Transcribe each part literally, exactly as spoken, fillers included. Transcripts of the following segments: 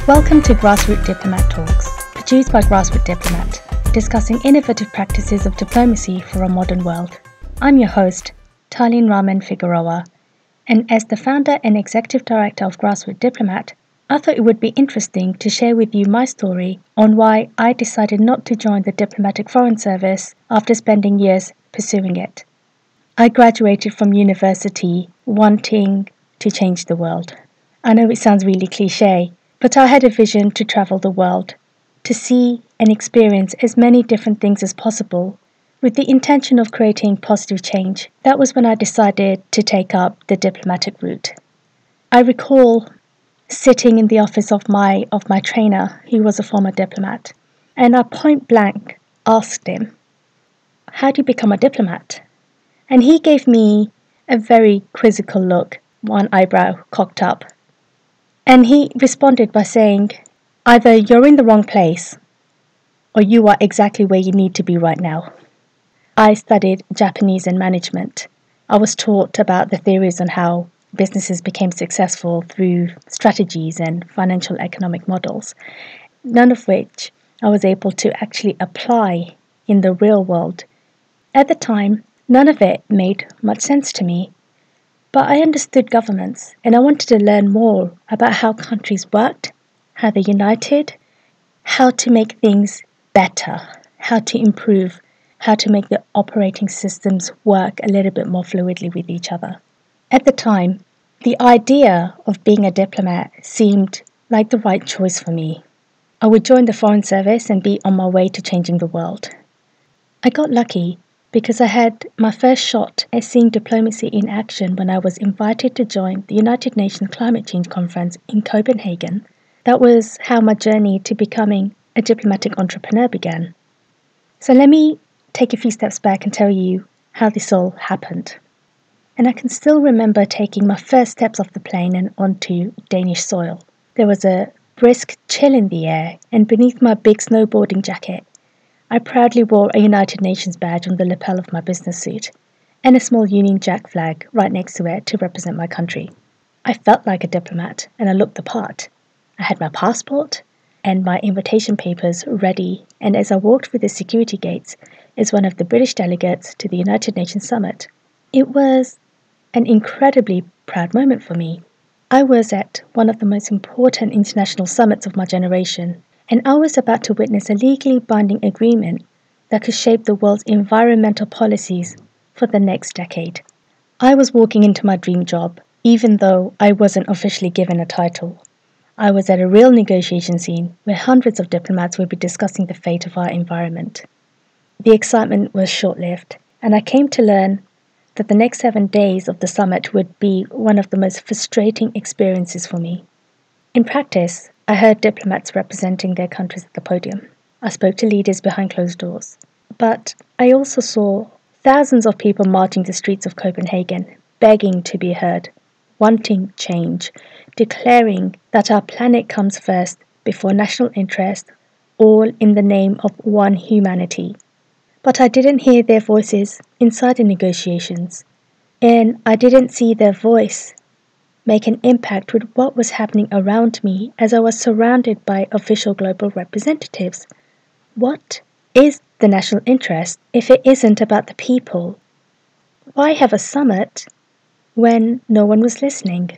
Welcome to Grassroot Diplomat Talks, produced by Grassroot Diplomat, discussing innovative practices of diplomacy for a modern world. I'm your host, Tarlene Raman Figueroa, and as the founder and executive director of Grassroot Diplomat, I thought it would be interesting to share with you my story on why I decided not to join the Diplomatic Foreign Service after spending years pursuing it. I graduated from university wanting to change the world. I know it sounds really cliche, but I had a vision to travel the world, to see and experience as many different things as possible, with the intention of creating positive change. That was when I decided to take up the diplomatic route. I recall sitting in the office of my of my trainer, who was a former diplomat, and I point blank asked him, "How do you become a diplomat?" And he gave me a very quizzical look, one eyebrow cocked up. And he responded by saying, "Either you're in the wrong place, or you are exactly where you need to be right now." I studied Japanese and management. I was taught about the theories on how businesses became successful through strategies and financial economic models, none of which I was able to actually apply in the real world. At the time, none of it made much sense to me. But I understood governments, and I wanted to learn more about how countries worked, how they united, how to make things better, how to improve, how to make the operating systems work a little bit more fluidly with each other. At the time, the idea of being a diplomat seemed like the right choice for me. I would join the Foreign Service and be on my way to changing the world. I got lucky because I had my first shot at seeing diplomacy in action when I was invited to join the United Nations Climate Change Conference in Copenhagen. That was how my journey to becoming a diplomatic entrepreneur began. So let me take a few steps back and tell you how this all happened. And I can still remember taking my first steps off the plane and onto Danish soil. There was a brisk chill in the air, and beneath my big snowboarding jacket, I proudly wore a United Nations badge on the lapel of my business suit, and a small Union Jack flag right next to it to represent my country. I felt like a diplomat, and I looked the part. I had my passport and my invitation papers ready, and as I walked through the security gates as one of the British delegates to the United Nations Summit, it was an incredibly proud moment for me. I was at one of the most important international summits of my generation, and I was about to witness a legally binding agreement that could shape the world's environmental policies for the next decade. I was walking into my dream job, even though I wasn't officially given a title. I was at a real negotiation scene where hundreds of diplomats would be discussing the fate of our environment. The excitement was short-lived, and I came to learn that the next seven days of the summit would be one of the most frustrating experiences for me. In practice, I heard diplomats representing their countries at the podium. I spoke to leaders behind closed doors. But I also saw thousands of people marching the streets of Copenhagen, begging to be heard, wanting change, declaring that our planet comes first before national interest, all in the name of one humanity. But I didn't hear their voices inside the negotiations, and I didn't see their voice make an impact with what was happening around me as I was surrounded by official global representatives. What is the national interest if it isn't about the people? Why have a summit when no one was listening?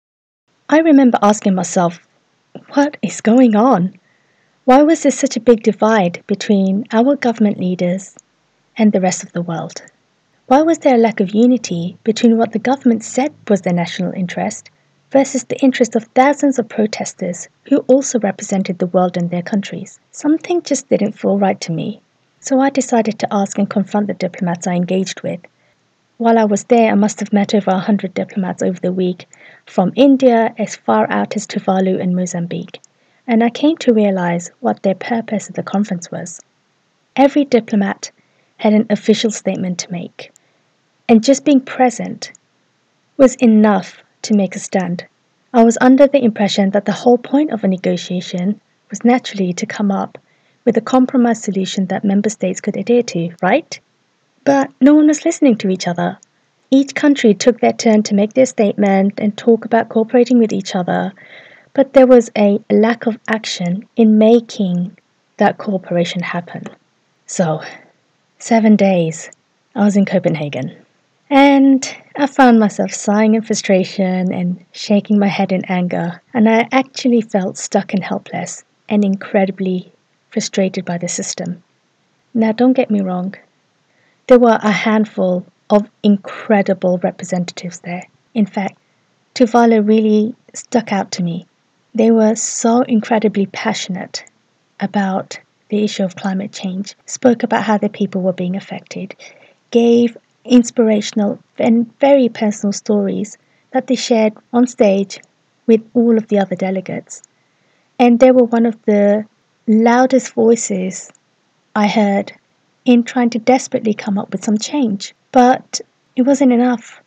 I remember asking myself, what is going on? Why was there such a big divide between our government leaders and the rest of the world? Why was there a lack of unity between what the government said was their national interest versus the interest of thousands of protesters who also represented the world and their countries? Something just didn't feel right to me. So I decided to ask and confront the diplomats I engaged with. While I was there, I must have met over one hundred diplomats over the week, from India as far out as Tuvalu and Mozambique. And I came to realize what their purpose at the conference was. Every diplomat had an official statement to make, and just being present was enough to make a stand. I was under the impression that the whole point of a negotiation was naturally to come up with a compromise solution that member states could adhere to, right? But no one was listening to each other. Each country took their turn to make their statement and talk about cooperating with each other, but there was a lack of action in making that cooperation happen. So, seven days, I was in Copenhagen. And I found myself sighing in frustration and shaking my head in anger, and I actually felt stuck and helpless and incredibly frustrated by the system. Now, don't get me wrong, there were a handful of incredible representatives there. In fact, Tuvalu really stuck out to me. They were so incredibly passionate about the issue of climate change, spoke about how their people were being affected, gave inspirational and very personal stories that they shared on stage with all of the other delegates. And they were one of the loudest voices I heard in trying to desperately come up with some change. But it wasn't enough.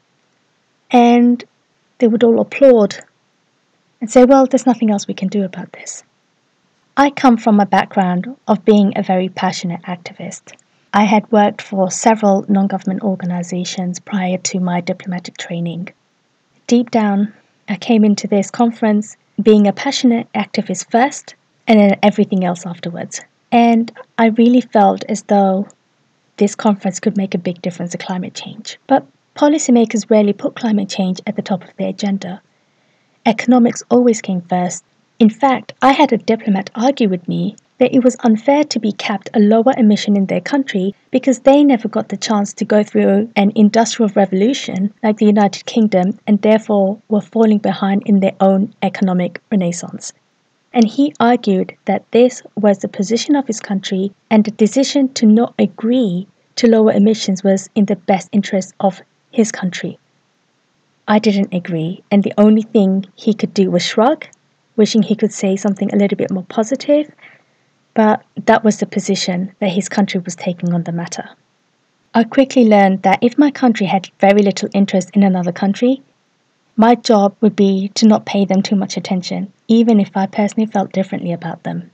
And they would all applaud and say, well, there's nothing else we can do about this. I come from a background of being a very passionate activist. I had worked for several non-government organizations prior to my diplomatic training. Deep down, I came into this conference being a passionate activist first, and then everything else afterwards. And I really felt as though this conference could make a big difference to climate change. But policymakers rarely put climate change at the top of their agenda. Economics always came first. In fact, I had a diplomat argue with me that it was unfair to be capped a lower emission in their country because they never got the chance to go through an industrial revolution like the United Kingdom and therefore were falling behind in their own economic renaissance. And he argued that this was the position of his country and the decision to not agree to lower emissions was in the best interest of his country. I didn't agree, and the only thing he could do was shrug, wishing he could say something a little bit more positive, but that was the position that his country was taking on the matter. I quickly learned that if my country had very little interest in another country, my job would be to not pay them too much attention, even if I personally felt differently about them.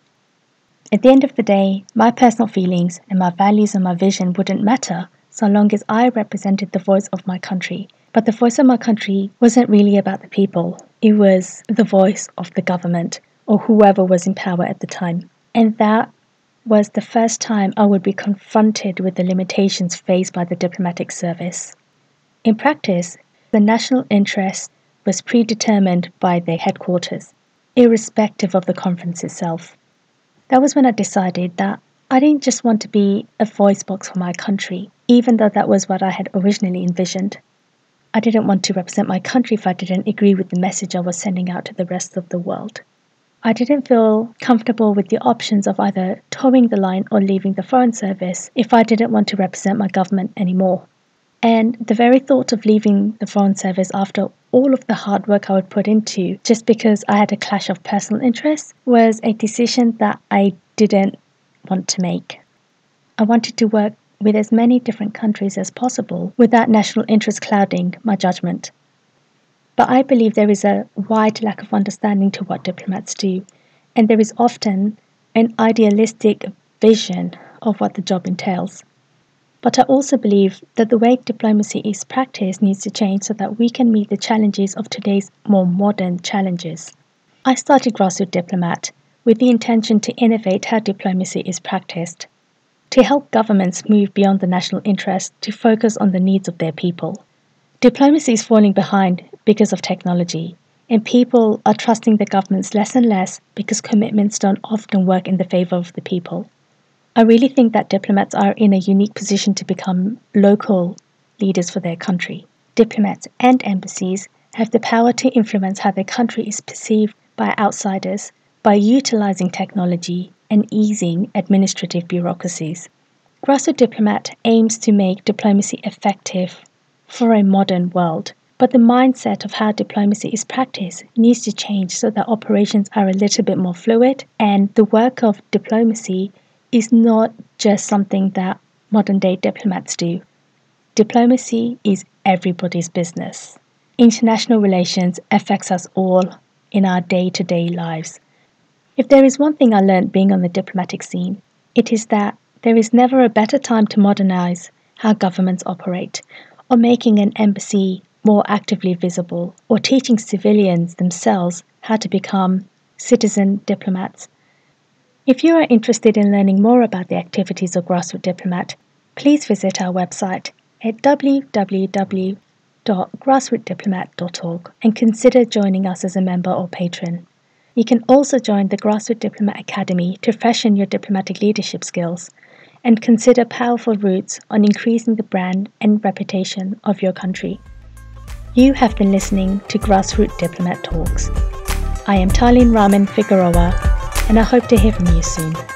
At the end of the day, my personal feelings and my values and my vision wouldn't matter so long as I represented the voice of my country. But the voice of my country wasn't really about the people. It was the voice of the government or whoever was in power at the time. And that was the first time I would be confronted with the limitations faced by the diplomatic service. In practice, the national interest was predetermined by their headquarters, irrespective of the conference itself. That was when I decided that I didn't just want to be a voice box for my country, even though that was what I had originally envisioned. I didn't want to represent my country if I didn't agree with the message I was sending out to the rest of the world. I didn't feel comfortable with the options of either towing the line or leaving the Foreign Service if I didn't want to represent my government anymore. And the very thought of leaving the Foreign Service after all of the hard work I would put into just because I had a clash of personal interests was a decision that I didn't want to make. I wanted to work with as many different countries as possible without national interest clouding my judgment. But I believe there is a wide lack of understanding to what diplomats do, and there is often an idealistic vision of what the job entails. But I also believe that the way diplomacy is practiced needs to change so that we can meet the challenges of today's more modern challenges. I started Grassroots Diplomat with the intention to innovate how diplomacy is practiced, to help governments move beyond the national interest to focus on the needs of their people. Diplomacy is falling behind because of technology, and people are trusting the governments less and less because commitments don't often work in the favor of the people. I really think that diplomats are in a unique position to become local leaders for their country. Diplomats and embassies have the power to influence how their country is perceived by outsiders by utilizing technology and easing administrative bureaucracies. Grassroots Diplomat aims to make diplomacy effective for a modern world, but the mindset of how diplomacy is practiced needs to change so that operations are a little bit more fluid, and the work of diplomacy is not just something that modern-day diplomats do. Diplomacy is everybody's business. International relations affects us all in our day-to-day lives. If there is one thing I learned being on the diplomatic scene, it is that there is never a better time to modernize how governments operate, or making an embassy more actively visible, or teaching civilians themselves how to become citizen diplomats. If you are interested in learning more about the activities of Grassroot Diplomat, please visit our website at w w w dot grassroot diplomat dot org and consider joining us as a member or patron. You can also join the Grassroot Diplomat Academy to freshen your diplomatic leadership skills and consider powerful routes on increasing the brand and reputation of your country. You have been listening to Grassroot Diplomat Talks. I am Tarlene Raman Figueroa, and I hope to hear from you soon.